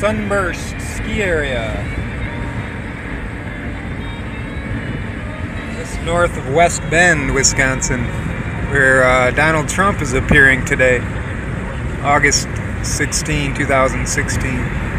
Sunburst Ski Area. Just north of West Bend, Wisconsin, where Donald Trump is appearing today, August 16, 2016.